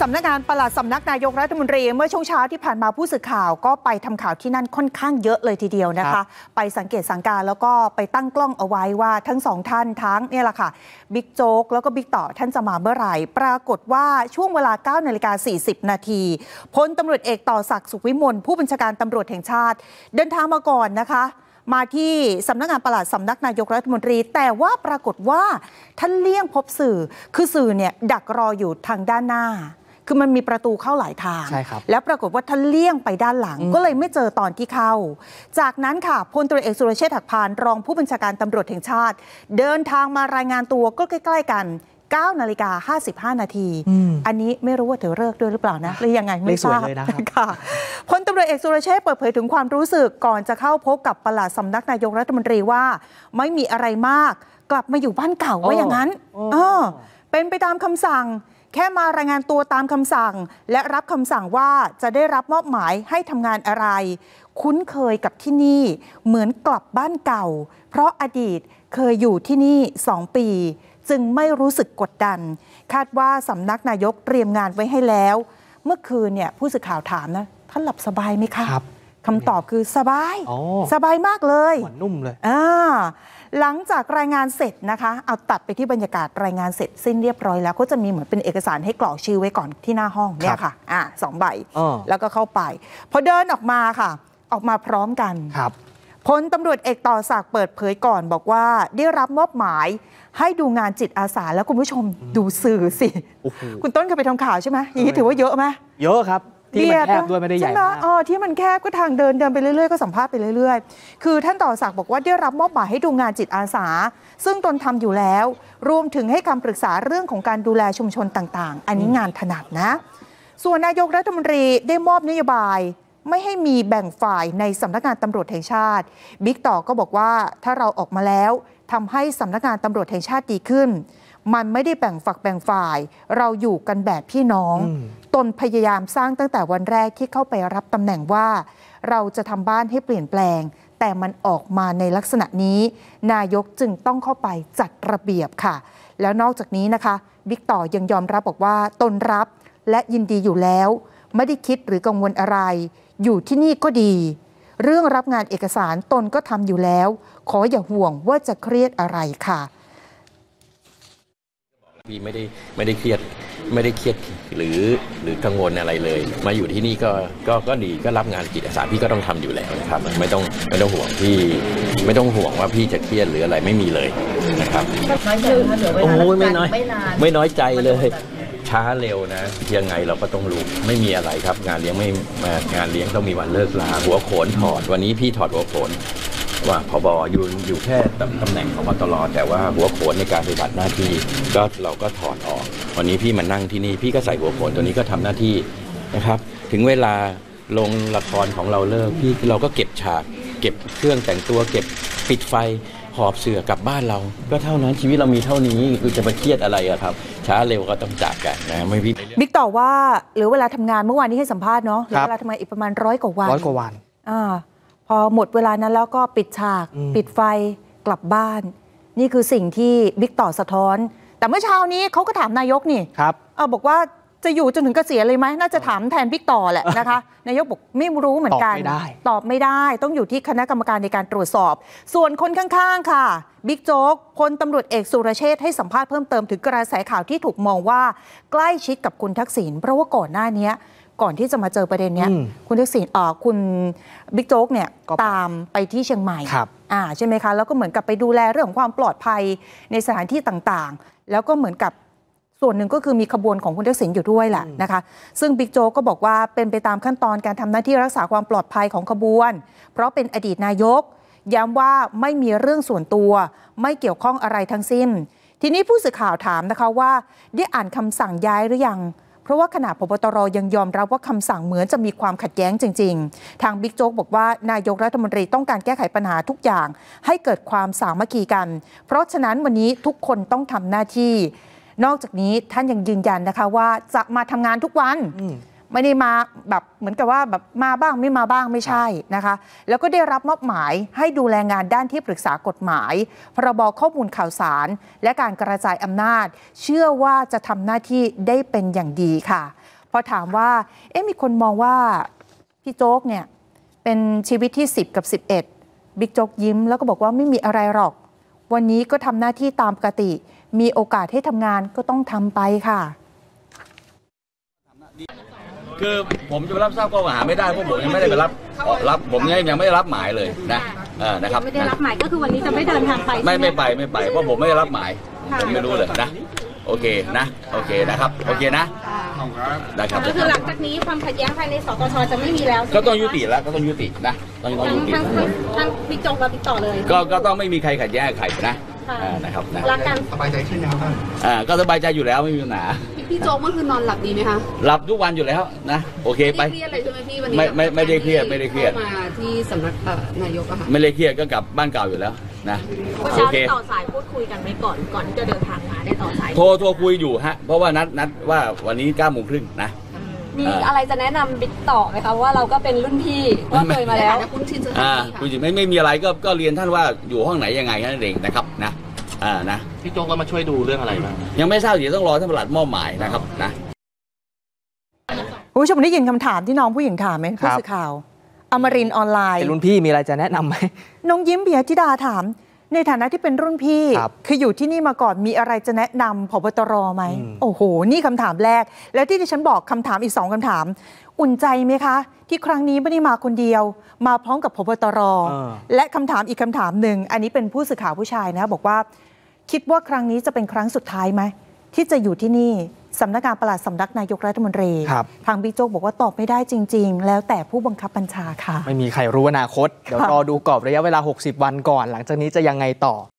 สำนักงานปลัดสำนักนายกรัฐมนตรีเมื่อช่วงเช้าที่ผ่านมาผู้สื่อข่าวก็ไปทำข่าวที่นั่นค่อนข้างเยอะเลยทีเดียวนะคะไปสังเกตสังการแล้วก็ไปตั้งกล้องเอาไว้ว่าทั้งสองท่านทั้งเนี่ยแหละค่ะบิ๊กโจ๊กแล้วก็บิ๊กต่อท่านจะมาเมื่อไหร่ปรากฏว่าช่วงเวลา 9:40 นาทีพลตำรวจเอกต่อศักดิ์สุขวิมลผู้บัญชาการตำรวจแห่งชาติเดินทางมาก่อนนะคะมาที่สำนักงานปลัดสำนักนายกรัฐมนตรีแต่ว่าปรากฏว่าท่านเลี่ยงพบสื่อคือสื่อเนี่ยดักรออยู่ทางด้านหน้าคือมันมีประตูเข้าหลายทางแล้วปรากฏว่าท่านเลี่ยงไปด้านหลังก็เลยไม่เจอตอนที่เข้าจากนั้นค่ะพลตำรวจเอกสุรเชษฐ์หักพานรองผู้บัญชาการตำรวจแห่งชาติเดินทางมารายงานตัวก็ใกล้ๆกัน9:55 นาทีอันนี้ไม่รู้ว่าถือฤกษ์ด้วยหรือเปล่านะหรือยังไงไม่ทราบค่ะพลตำรวจเอกสุรเชษฐ์เปิดเผยถึงความรู้สึกก่อนจะเข้าพบกับปลัดสำนักนายกรัฐมนตรีว่าไม่มีอะไรมากกลับมาอยู่บ้านเก่าว่าอย่างนั้นเป็นไปตามคำสั่งแค่มารายงานตัวตามคำสั่งและรับคำสั่งว่าจะได้รับมอบหมายให้ทำงานอะไรคุ้นเคยกับที่นี่เหมือนกลับบ้านเก่าเพราะอดีตเคยอยู่ที่นี่2 ปีจึงไม่รู้สึกกดดันคาดว่าสำนักนายกเตรียมงานไว้ให้แล้วเมื่อคืนเนี่ยผู้สื่อข่าวถามนะท่านหลับสบายไหมคะคำตอบคือสบายสบายมากเลยหัวนุ่มเลยหลังจากรายงานเสร็จนะคะเอาตัดไปที่บรรยากาศรายงานเสร็จสิ้นเรียบร้อยแล้วก็จะมีเหมือนเป็นเอกสารให้กรอกชื่อไว้ก่อนที่หน้าห้องเนี่ยค่ะ2 ใบแล้วก็เข้าไปพอเดินออกมาค่ะออกมาพร้อมกันพลตำรวจเอกต่อศักดิ์เปิดเผยก่อนบอกว่าได้รับมอบหมายให้ดูงานจิตอาสาแล้วคุณผู้ชมดูสื่อสิคุณต้นเคยไปทำข่าวใช่ไหมอย่างนี้ถือว่าเยอะไหมเยอะครับที่มันแคบด้วยไม่ได้ใหญ่มากที่มันแคบก็ทางเดินไปเรื่อยๆก็สัมภาษณ์ไปเรื่อยๆคือท่านต่อศักดิ์บอกว่าได้รับมอบหมายให้ดูงานจิตอาสาซึ่งตนทำอยู่แล้วรวมถึงให้คำปรึกษาเรื่องของการดูแลชุมชนต่างๆอันนี้งานถนัดนะส่วนนายกรัฐมนตรีได้มอบนโยบายไม่ให้มีแบ่งฝ่ายในสำนักงานตำรวจแห่งชาติบิ๊กต่อก็บอกว่าถ้าเราออกมาแล้วทำให้สำนักงานตำรวจแห่งชาติดีขึ้นมันไม่ได้แบ่งฝักแบ่งฝ่ายเราอยู่กันแบบพี่น้องตนพยายามสร้างตั้งแต่วันแรกที่เข้าไปรับตำแหน่งว่าเราจะทำบ้านให้เปลี่ยนแปลงแต่มันออกมาในลักษณะนี้นายกจึงต้องเข้าไปจัดระเบียบค่ะแล้วนอกจากนี้นะคะบิ๊กต่อยังยอมรับบอกว่าตนรับและยินดีอยู่แล้วไม่ได้คิดหรือกังวลอะไรอยู่ที่นี่ก็ดีเรื่องรับงานเอกสารตนก็ทำอยู่แล้วขออย่าห่วงว่าจะเครียดอะไรค่ะพี่ไม่ได้เครียดหรือกังวลอะไรเลยมาอยู่ที่นี่ก็ดีก็รับงานจิตอาสาพี่ก็ต้องทำอยู่แล้วนะครับไม่ต้องห่วงพี่ไม่ต้องห่วงว่าพี่จะเครียดหรืออะไรไม่มีเลยนะครับโอ้ยไม่น้อยใจเลยช้าเร็วนะยังไงเราก็ต้องรู้ไม่มีอะไรครับงานเลี้ยงต้องมีวันเลิกลาหัวโขนถอดวันนี้พี่ถอดหัวโขนว่าผบ.อยู่แค่ตำแหน่งผบ.ตร.แต่ว่าหัวโขนในการปฏิบัติหน้าที่ก็เราก็ถอดออกวันนี้พี่มานั่งที่นี่พี่ก็ใส่หัวโขนตัวนี้ก็ทำหน้าที่นะครับถึงเวลาลงละครของเราเลิกพี่เราก็เก็บฉากเก็บเครื่องแต่งตัวเก็บปิดไฟหอบเสื่อกลับบ้านเราก็เท่านั้นชีวิตเรามีเท่านี้จะมาเครียดอะไรอะครับช้าเร็วก็ต้องจากกันนะไม่พี่บิ๊กต่อว่าหรือเวลาทำงานเมื่อวานนี้ให้สัมภาษณ์เนาะหรือเวลาทำงานอีกประมาณ100 กว่าวันพอหมดเวลานั้นแล้วก็ปิดฉากปิดไฟกลับบ้านนี่คือสิ่งที่บิ๊กต่อสะท้อนแต่เมื่อเช้านี้เขาก็ถามนายกนี่บอกว่าจะอยู่จนถึงเกษียณเลยไหมน่าจะถามแทนบิ๊กต่อแหละนะคะนายกบอกไม่รู้เหมือนกันตอบไม่ได้ต้องอยู่ที่คณะกรรมการในการตรวจสอบส่วนคนข้างๆค่ะบิ๊กโจ๊กพลตำรวจเอกสุรเชษฐ์ให้สัมภาษณ์เพิ่มเติมถึงกระแสข่าวที่ถูกมองว่าใกล้ชิดกับคุณทักษิณเพราะว่าก่อนหน้านี้ก่อนที่จะมาเจอประเด็นนี้คุณทักษิณคุณบิ๊กโจ๊กเนี่ยตามไปที่เชียงใหม่ใช่ไหมคะแล้วก็เหมือนกับไปดูแลเรื่องของความปลอดภัยในสถานที่ต่างๆแล้วก็เหมือนกับส่วนหนึ่งก็คือมีขบวนของคุณทักษิณอยู่ด้วยแหละนะคะซึ่งบิ๊กโจ๊กก็บอกว่าเป็นไปตามขั้นตอนการทำหน้าที่รักษาความปลอดภัยของขบวนเพราะเป็นอดีตนายกย้ำว่าไม่มีเรื่องส่วนตัวไม่เกี่ยวข้องอะไรทั้งสิ้นทีนี้ผู้สื่อข่าวถามนะคะว่าได้อ่านคำสั่งย้ายหรือยังเพราะว่าขณะพบตรยังยอมรับว่าคำสั่งเหมือนจะมีความขัดแย้งจริงๆทางบิ๊กโจ๊กบอกว่านายกรัฐมนตรีต้องการแก้ไขปัญหาทุกอย่างให้เกิดความสามัคคีกันเพราะฉะนั้นวันนี้ทุกคนต้องทำหน้าที่นอกจากนี้ท่านยังยืนยันนะคะว่าจะมาทำงานทุกวันไม่ได้มาแบบเหมือนกับว่าแบบมาบ้างไม่มาบ้างไม่ใช่นะคะแล้วก็ได้รับมอบหมายให้ดูแลงานด้านที่ปรึกษากฎหมายพรบข้อมูลข่าวสารและการกระจายอำนาจเชื่อว่าจะทำหน้าที่ได้เป็นอย่างดีค่ะพอถามว่ามีคนมองว่าพี่โจ๊กเนี่ยเป็นชีวิตที่10กับ11บิ๊กโจ๊กยิ้มแล้วก็บอกว่าไม่มีอะไรหรอกวันนี้ก็ทำหน้าที่ตามปกติมีโอกาสให้ทำงานก็ต้องทำไปค่ะคือผมจะรับทราบข้อกล่าวหาไม่ได้เพราะผมยังไม่ได้ไปรับผมยังไม่ได้รับหมายเลยนะครับไม่ได้รับหมายก็คือวันนี้จะไม่เดินทางไปไม่ไปเพราะผมไม่ได้รับหมายผมไม่รู้เลยนะโอเคนะโอเคนะครับโอเคนะนะครับก็คือหลังจากนี้ความขัดแย้งภายในสตชจะไม่มีแล้วก็ต้องยุติแล้วก็ต้องยุตินะต้องยุติทั้งบิ๊กโจ๊กและบิ๊กต่อเลยก็ต้องไม่มีใครขัดแย้งใครนะครับนะรักกันสบายใจขึ้นแล้วก็สบายใจอยู่แล้วไม่มีปัญหาพี่โจ๊กเมื่อคืนนอนหลับดีไหมคะหลับทุกวันอยู่แล้วนะโอเคไปไม่เครียดเลยใช่ไหมพี่วันนี้ไม่ได้เครียดไม่ได้เครียดมาที่สำนักนายกอะค่ะไม่ได้เครียดก็กลับบ้านเก่าอยู่แล้วนะเช้าได้ต่อสายพูดคุยกันไหมก่อนที่จะเดินทางมาได้ต่อสายโทรคุยอยู่ฮะเพราะว่านัดว่าวันนี้9:30นะมีอะไรจะแนะนำบิ๊กต่อไหมคะว่าเราก็เป็นรุ่นพี่ว่าเคยมาแล้วคุณชินคุณชินไม่มีอะไรก็เรียนท่านว่าอยู่ห้องไหนยังไงนั่นเองนะครับนะพี่โจ๊กก็มาช่วยดูเรื่องอะไรบ้างยังไม่ทราบเดี๋ยวต้องรอท่านปลัดมอบหมายนะครับนะผู้ชมได้ยินคำถามที่น้องผู้หญิงถามไหมผู้สื่อข่าวอมรินทร์ออนไลน์เป็นรุ่นพี่มีอะไรจะแนะนำไหมน้องยิ้มปิยธิดาถามในฐานะที่เป็นรุ่นพี่คืออยู่ที่นี่มาก่อนมีอะไรจะแนะนำผบตรไหมโอ้โหนี่คำถามแรกแล้วที่ดิฉันบอกคำถามอีก2คำถามอุ่นใจไหมคะที่ครั้งนี้ไม่ได้มาคนเดียวมาพร้อมกับผบตรและคำถามอีกคำถามหนึ่งอันนี้เป็นผู้สื่อข่าวผู้ชายนะบอกว่าคิดว่าครั้งนี้จะเป็นครั้งสุดท้ายไหมที่จะอยู่ที่นี่สำนักงานปลัดสำนักนายกรัฐมนตรีทางบิ๊กโจ๊กบอกว่าตอบไม่ได้จริงๆแล้วแต่ผู้บังคับบัญชาค่ะไม่มีใครรู้อนาคตเดี๋ยวรอดูกรอบระยะเวลา60 วันก่อนหลังจากนี้จะยังไงต่อ